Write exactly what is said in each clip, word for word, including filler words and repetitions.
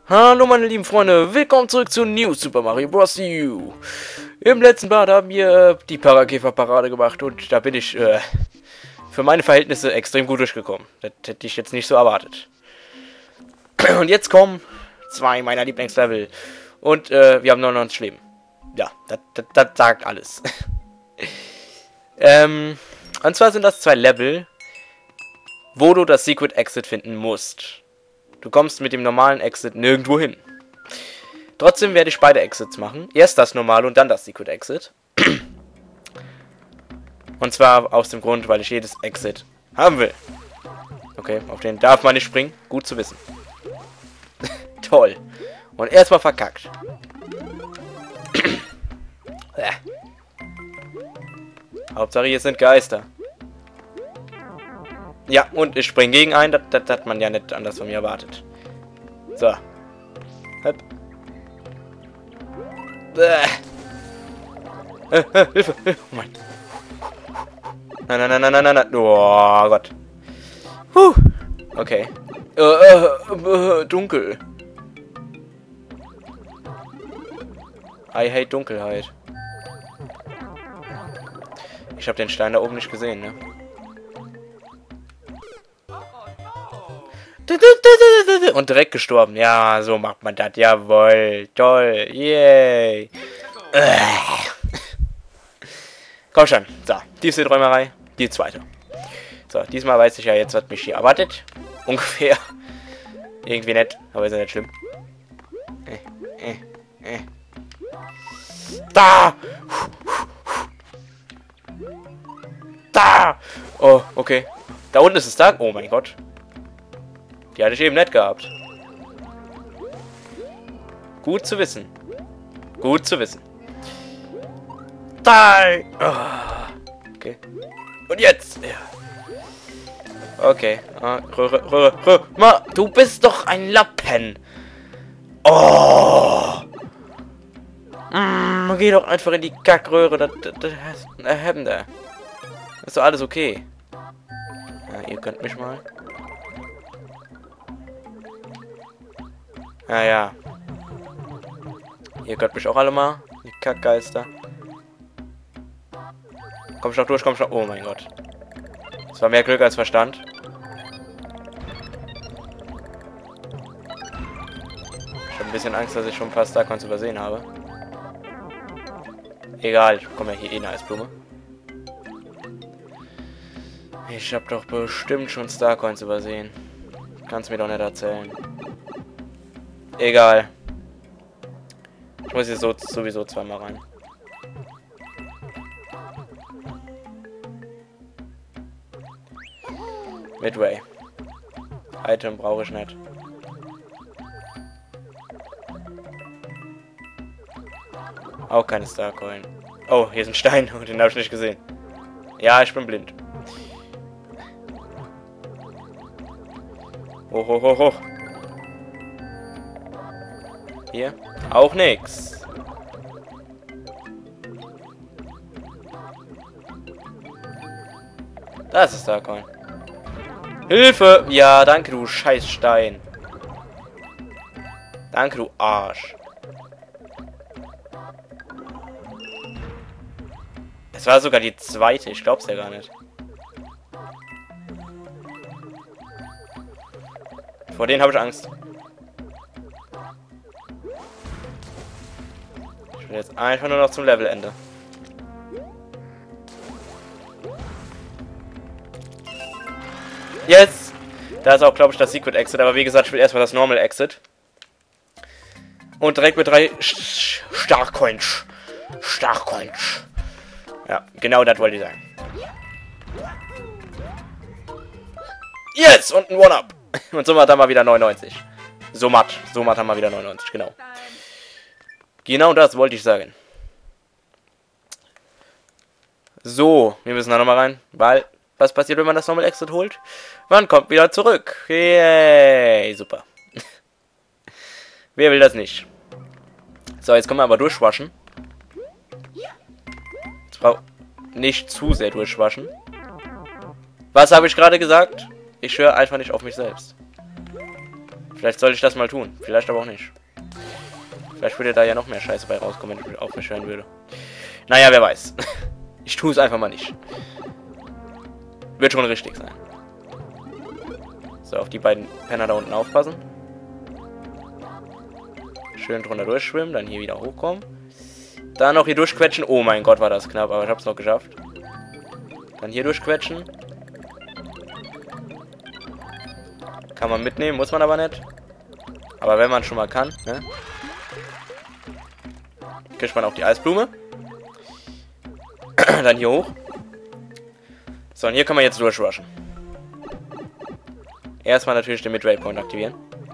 Hallo meine lieben Freunde, willkommen zurück zu New Super Mario Bros. U. Im letzten Part haben wir äh, die Parakäfer-Parade gemacht und da bin ich äh, für meine Verhältnisse extrem gut durchgekommen. Das hätte ich jetzt nicht so erwartet. Und jetzt kommen zwei meiner Lieblingslevel und äh, wir haben neunundneunzig Leben. Ja, das, das, das sagt alles. ähm, und zwar sind das zwei Level, wo du das Secret Exit finden musst. Du kommst mit dem normalen Exit nirgendwo hin. Trotzdem werde ich beide Exits machen. Erst das normale und dann das Secret Exit. Und zwar aus dem Grund, weil ich jedes Exit haben will. Okay, auf den darf man nicht springen. Gut zu wissen. Toll. Und erstmal verkackt. Hauptsache hier sind Geister. Ja, und ich springe gegen einen. Das, das hat man ja nicht anders von mir erwartet. So. Hopp. Äh. Äh, äh, Hilfe, Hilfe. Oh mein. Nein, nein, nein, nein, nein, nein, nein. Oh Gott. Huh. Okay. Äh, äh, äh, dunkel. I hate Dunkelheit. Ich habe den Stein da oben nicht gesehen, ne? Und direkt gestorben. Ja, so macht man das. Jawohl. Toll. Yay. Äh. Komm schon. So. Diese Träumerei. Die zweite. So. Diesmal weiß ich ja jetzt, was mich hier erwartet. Ungefähr. Irgendwie nett. Aber ist ja nicht schlimm. Äh, äh, äh. Da! Da! Oh, okay. Da unten ist es da. Oh mein Gott. Die hatte ich eben nicht gehabt. Gut zu wissen. Gut zu wissen. Da! Oh. Okay. Und jetzt! Ja. Okay. Ah, Röhre, Röhre, Röhre. Ma, du bist doch ein Lappen. Oh! Mm, geh doch einfach in die Kackröhre. Das, das, das, das, das ist doch alles okay. Ja, ihr könnt mich mal. Ja, ja. Ihr könnt mich auch alle mal. Die Kackgeister. Komm schon durch, komm schon. Oh mein Gott. Das war mehr Glück als Verstand. Ich habe ein bisschen Angst, dass ich schon ein paar Starcoins übersehen habe. Egal, ich bekomme ja hier eh eine Eisblume. Ich habe doch bestimmt schon Starcoins übersehen. Kannst mir doch nicht erzählen. Egal. Ich muss hier so, sowieso zweimal rein. Midway. Item brauche ich nicht. Auch keine Starcoin. Oh, hier ist ein Stein. Den habe ich nicht gesehen. Ja, ich bin blind. Hoch, hoch, hoch, hoch. Hier. Auch nix. Da ist es Starcoin. Hilfe! Ja, danke, du Scheißstein. Danke, du Arsch. Es war sogar die zweite. Ich glaub's ja gar nicht. Vor denen habe ich Angst. Ich will jetzt einfach nur noch zum Levelende. Jetzt! Da ist auch, glaube ich, das Secret Exit. Aber wie gesagt, ich will erstmal das Normal Exit. Und direkt mit drei Starcoins. Starcoins. Ja, genau das wollte ich sagen. Yes! Und ein One-Up. Und somit haben wir wieder neunundneunzig. So matt. So matt haben wir wieder neunundneunzig, genau. Genau das wollte ich sagen. So, wir müssen da nochmal rein. Weil, was passiert, wenn man das Normal Exit holt? Man kommt wieder zurück. Yay, super. Wer will das nicht? So, jetzt können wir aber durchwaschen. Jetzt brauch nicht zu sehr durchwaschen. Was habe ich gerade gesagt? Ich höre einfach nicht auf mich selbst. Vielleicht soll ich das mal tun. Vielleicht aber auch nicht. Vielleicht würde da ja noch mehr Scheiße bei rauskommen, wenn ich auf mich hören würde. Naja, wer weiß. Ich tue es einfach mal nicht. Wird schon richtig sein. So, auf die beiden Penner da unten aufpassen. Schön drunter durchschwimmen, dann hier wieder hochkommen. Dann noch hier durchquetschen. Oh mein Gott, war das knapp, aber ich habe es noch geschafft. Dann hier durchquetschen. Kann man mitnehmen, muss man aber nicht. Aber wenn man schon mal kann, ne? Kriegt man auch die Eisblume. Dann hier hoch. So, und hier kann man jetzt durchrushen. Erstmal natürlich den Midway Point aktivieren.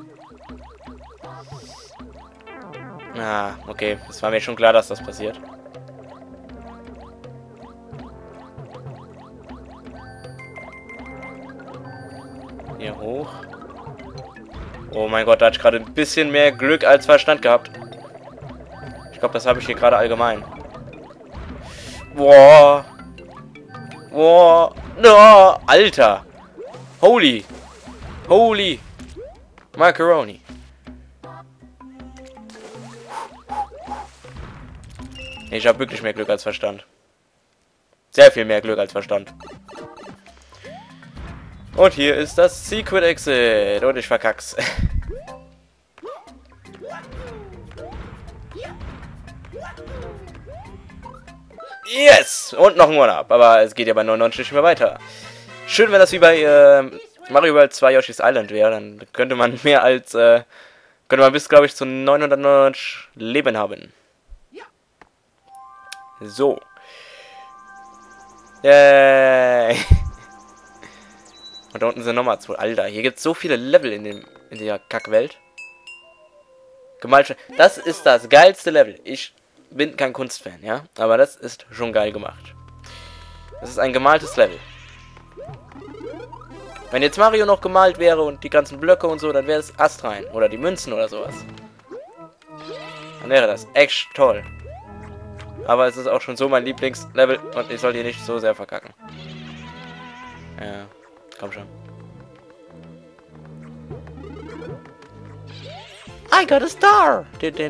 Ah, okay. Es war mir schon klar, dass das passiert. Hier hoch. Oh mein Gott, da hatte ich gerade ein bisschen mehr Glück als Verstand gehabt. Ich glaube, das habe ich hier gerade allgemein. Boah. Boah. No, Alter. Holy. Holy. Macaroni. Ich habe wirklich mehr Glück als Verstand. Sehr viel mehr Glück als Verstand. Und hier ist das Secret Exit. Und ich verkack's. Yes! Und noch ein One-Up. Aber es geht ja bei neunundneunzig nicht mehr weiter. Schön, wenn das wie bei äh, Mario World zwei Yoshi's Island wäre. Dann könnte man mehr als... Äh, könnte man bis, glaube ich, zu neunhundertneunundneunzig Leben haben. So. Yay. Und da unten sind nochmal zwei. Alter, hier gibt es so viele Level in, dem, in der Kackwelt. Gemalt. Das ist das geilste Level. Ich bin kein Kunstfan, ja. Aber das ist schon geil gemacht. Das ist ein gemaltes Level. Wenn jetzt Mario noch gemalt wäre und die ganzen Blöcke und so, dann wäre es astrein. Oder die Münzen oder sowas. Dann wäre das echt toll. Aber es ist auch schon so mein Lieblingslevel und ich soll hier nicht so sehr verkacken. Ja, komm schon. I got a star!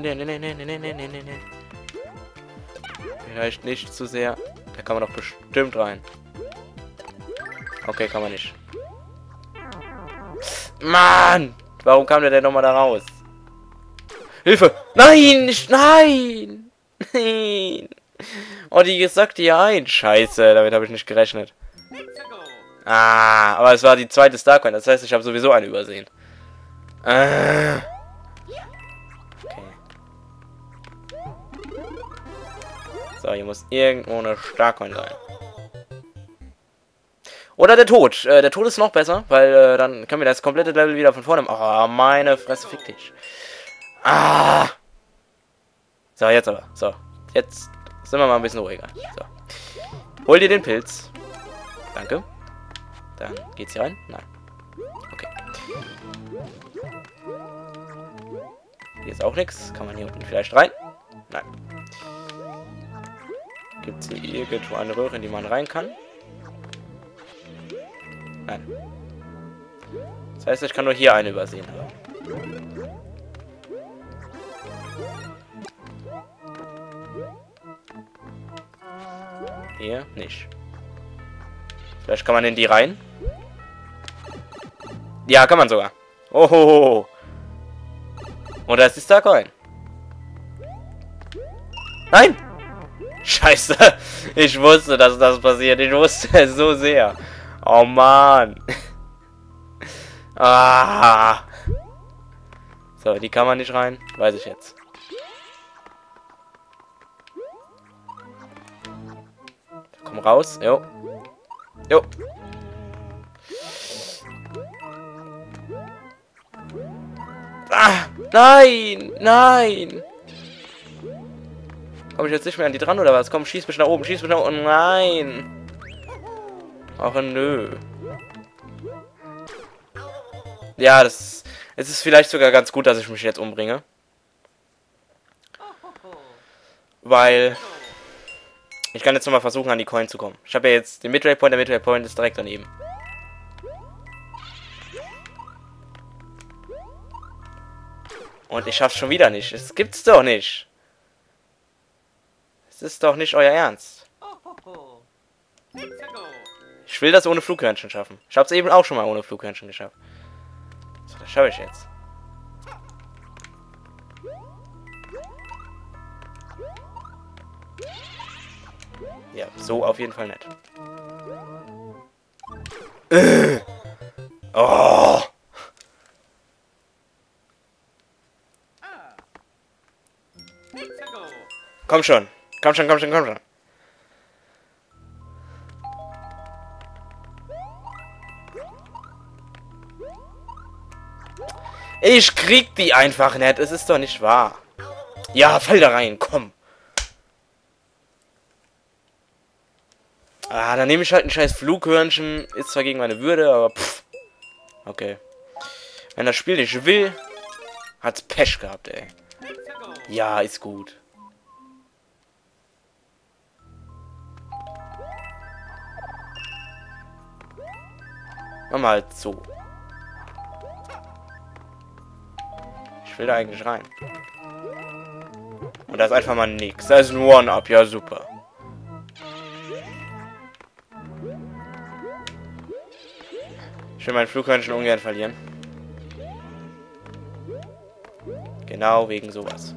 Vielleicht nicht zu sehr. Da kann man doch bestimmt rein. Okay, kann man nicht. Mann! Warum kam der denn nochmal da raus? Hilfe! Nein! Nicht, nein! Nein! Oh, die gesagt hier ein. Scheiße, damit habe ich nicht gerechnet. Ah, aber es war die zweite Starcoin. Das heißt, ich habe sowieso eine übersehen. Ah. Okay. So, hier muss irgendwo eine Starcoin sein. Oder der Tod. Äh, der Tod ist noch besser, weil äh, dann können wir das komplette Level wieder von vorne machen. Oh, meine Fresse, fick dich. Ah! So, jetzt aber. So, jetzt sind wir mal ein bisschen ruhiger. So. Hol dir den Pilz. Danke. Dann geht's hier rein? Nein. Okay. Hier ist auch nichts. Kann man hier unten vielleicht rein? Nein. Gibt es hier irgendwo eine Röhre, in die man rein kann? Nein. Das heißt, ich kann nur hier eine übersehen haben. Hier nicht. Vielleicht kann man in die rein. Ja, kann man sogar. Oh. Und da ist die Starcoin. Nein! Scheiße. Ich wusste, dass das passiert. Ich wusste es so sehr. Oh Mann. Ah. So, die kann man nicht rein. Weiß ich jetzt. Komm raus. Jo. Jo. Ah, nein. Nein. Komme ich jetzt nicht mehr an die dran oder was? Komm, schieß mich nach oben. Schieß mich nach oben. Nein. Ach, nö. Ja, das... Es ist vielleicht sogar ganz gut, dass ich mich jetzt umbringe. Weil... Ich kann jetzt nochmal versuchen, an die Coin zu kommen. Ich habe ja jetzt den Midway Point. Der Midway Point ist direkt daneben. Und ich schaff's schon wieder nicht. Das gibt's doch nicht. Es ist doch nicht euer Ernst. Ich will das ohne Flughörnchen schaffen. Ich hab's eben auch schon mal ohne Flughörnchen geschafft. So, das schaffe ich jetzt. Ja, so auf jeden Fall nicht. Äh. Oh. Komm schon. Komm schon, komm schon, komm schon. Ich krieg die einfach nicht. Es ist doch nicht wahr. Ja, fall da rein. Komm. Ah, dann nehme ich halt ein scheiß Flughörnchen. Ist zwar gegen meine Würde, aber pff. Okay. Wenn das Spiel nicht will, hat's Pech gehabt, ey. Ja, ist gut. Mach mal halt so. Ich will da eigentlich rein. Und da ist einfach mal nix. Da ist ein One-Up. Ja, super. Ich will meinen Flughörnchen ungern verlieren. Genau wegen sowas.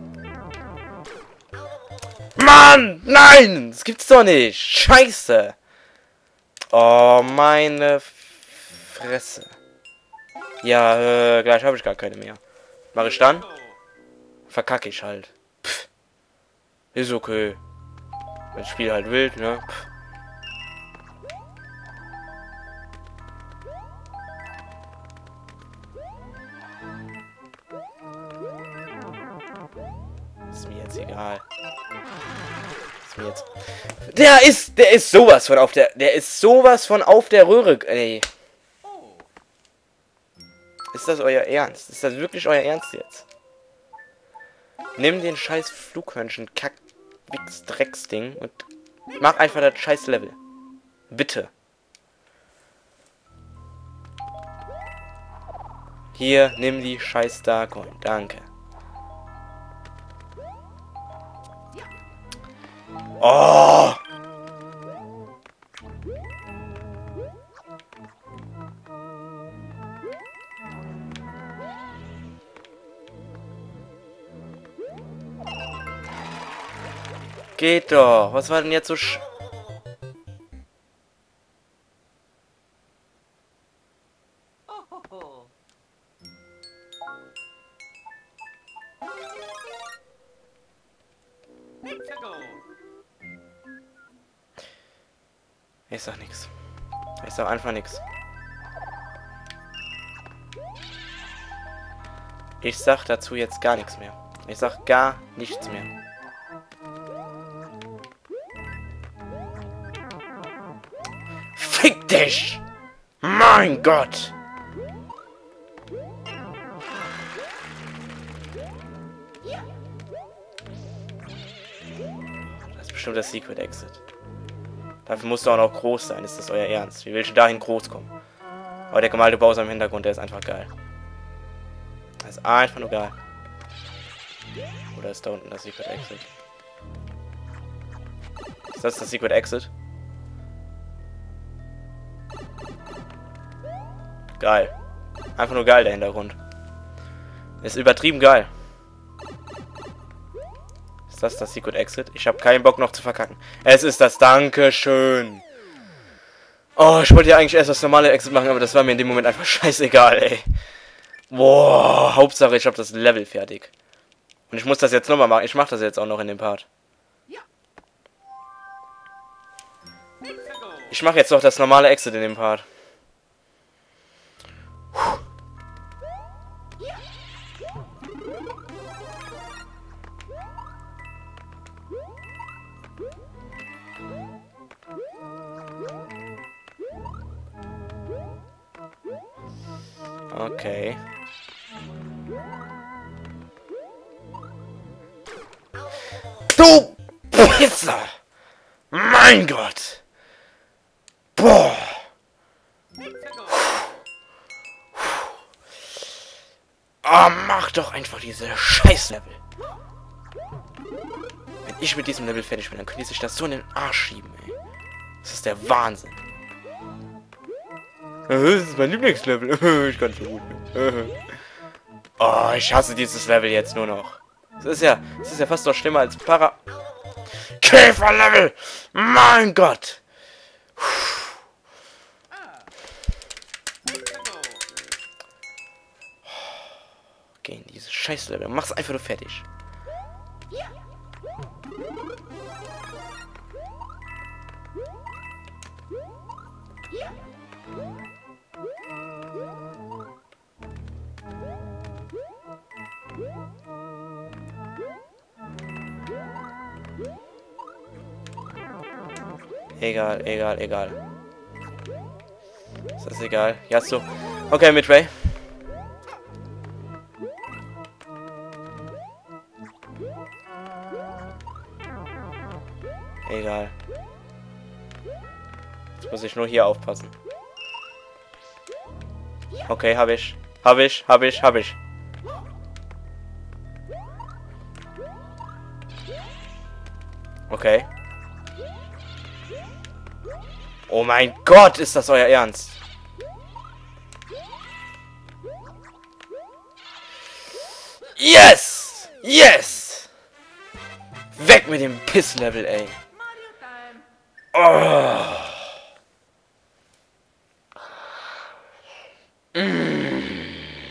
Mann! Nein! Das gibt's doch nicht! Scheiße! Oh, meine Fresse. Ja, äh, gleich habe ich gar keine mehr. Mache ich dann? Verkacke ich halt. Pff. Ist okay. Wenn das Spiel halt will, ne? Pff. Ist mir jetzt egal. Ist mir jetzt... Der ist, der ist sowas von auf der... Der ist sowas von auf der Röhre... Ey. Ist das euer Ernst? Ist das wirklich euer Ernst jetzt? Nimm den scheiß Flughörnchen Kack Wix Drecksding und mach einfach das scheiß Level. Bitte. Hier, nimm die scheiß Starcoin. Danke. Oh! Geht doch. Was war denn jetzt so sch... Ich sag nix. Ich sag einfach nix. Ich sag dazu jetzt gar nichts mehr. Ich sag gar nichts mehr. Fick dich! Mein Gott! Das ist bestimmt das Secret Exit. Dafür musst du auch noch groß sein, ist das euer Ernst? Wie willst du dahin groß kommen? Aber der gemalte Bowser im Hintergrund, der ist einfach geil. Der ist einfach nur geil. Oder ist da unten das Secret Exit? Ist das das Secret Exit? Geil. Einfach nur geil, der Hintergrund. Ist übertrieben geil. Ist das das Secret Exit? Ich habe keinen Bock noch zu verkacken. Es ist das Dankeschön. Oh, ich wollte ja eigentlich erst das normale Exit machen, aber das war mir in dem Moment einfach scheißegal, ey. Boah, Hauptsache ich habe das Level fertig. Und ich muss das jetzt nochmal machen. Ich mache das jetzt auch noch in dem Part. Ich mache jetzt noch das normale Exit in dem Part. Okay. Du Pizza! Mein Gott! Boah! Oh, mach doch einfach diese Scheiß-Level. Wenn ich mit diesem Level fertig bin, dann können die sich das so in den Arsch schieben, ey. Das ist der Wahnsinn. Das ist mein Lieblingslevel. Ich kann so gut. Oh, ich hasse dieses Level jetzt nur noch. Das ist ja, das ist ja fast noch schlimmer als Para... Käfer-Level! Mein Gott! Geh in dieses Scheiß-Level. Mach's einfach nur fertig. Egal, egal, egal. Ist das egal? Ja, so. Okay, Midway. Egal. Jetzt muss ich nur hier aufpassen. Okay, hab ich. Hab ich, hab ich, hab ich. Okay. Oh mein Gott, ist das euer Ernst? Yes! Yes! Weg mit dem Piss-Level, ey. Oh. Mm.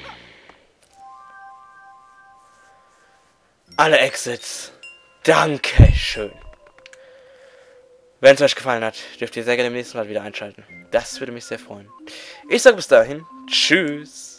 Alle Exits. Dankeschön. Wenn es euch gefallen hat, dürft ihr sehr gerne im nächsten Mal wieder einschalten. Das würde mich sehr freuen. Ich sage bis dahin. Tschüss.